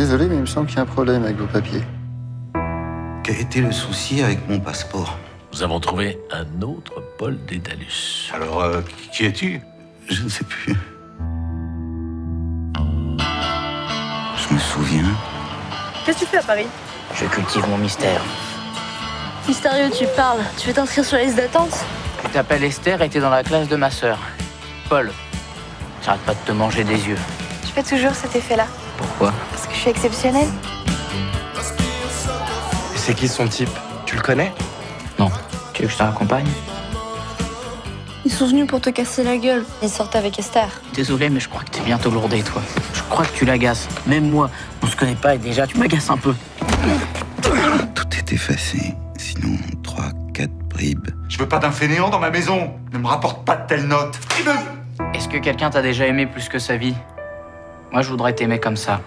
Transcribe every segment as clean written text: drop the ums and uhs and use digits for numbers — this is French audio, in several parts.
désolé, mais il me semble qu'il y a un problème avec vos papiers. Quel était le souci avec mon passeport? Nous avons trouvé un autre Paul Dédalus. Alors, qui es-tu? Je ne sais plus. Je me souviens. Qu'est-ce que tu fais à Paris? Je cultive mon mystère. Mystérieux, tu parles. Tu veux t'inscrire sur la liste d'attente? Tu t'appelles Esther et t'es dans la classe de ma sœur. Paul, j'arrête pas de te manger des yeux. Je fais toujours cet effet-là. Pourquoi? Parce que je suis exceptionnelle. C'est qui son type? Tu le connais? Non. Tu veux que je te raccompagne? Ils sont venus pour te casser la gueule. Ils sortent avec Esther. Désolé, mais je crois que t'es bientôt lourdé, toi. Je crois que tu l'agaces. Même moi, on se connaît pas et déjà, tu m'agaces un peu. Tout est effacé. Sinon, 3, 4 bribes. Je veux pas d'un fainéant dans ma maison. Ne me rapporte pas de telles notes. Est-ce que quelqu'un t'a déjà aimé plus que sa vie? Moi, je voudrais t'aimer comme ça.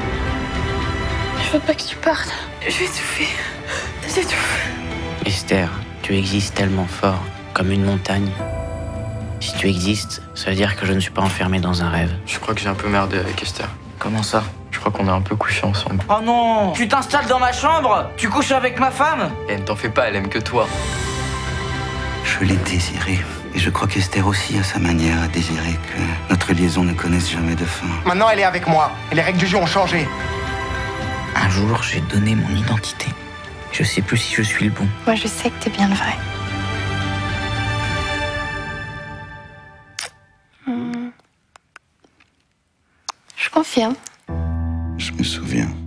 Je veux pas que tu partes. Je vais étouffer. J'étouffe. Esther, tu existes tellement fort, comme une montagne. Si tu existes, ça veut dire que je ne suis pas enfermé dans un rêve. Je crois que j'ai un peu merdé avec Esther. Comment ça? Je crois qu'on a un peu couché ensemble. Oh non! Tu t'installes dans ma chambre? Tu couches avec ma femme? Et ne t'en fais pas, elle aime que toi. Je l'ai désiré. Et je crois qu'Esther aussi a sa manière à désirer que notre liaison ne connaisse jamais de fin. Maintenant, elle est avec moi. Et les règles du jeu ont changé. Un jour, j'ai donné mon identité. Je sais plus si je suis le bon. Moi, je sais que t'es bien le vrai. Je confirme. Je me souviens.